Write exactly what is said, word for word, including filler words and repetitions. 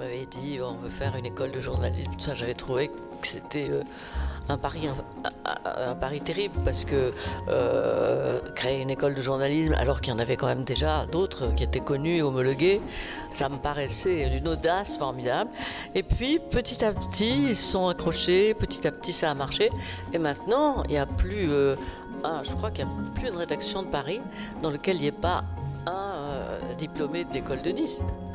m'avait dit on veut faire une école de journalisme, ça j'avais trouvé que c'était euh, un pari un, un, un pari terrible parce que euh, créer une école de journalisme alors qu'il y en avait quand même déjà d'autres qui étaient connus et homologués, ça me paraissait d'une audace formidable. Et puis petit à petit ils se sont accrochés, petit à petit ça a marché et maintenant il n'y a plus euh, un, je crois qu'il n'y a plus une rédaction de Paris dans laquelle il n'y ait pas un euh, diplômé de l'école de Nice.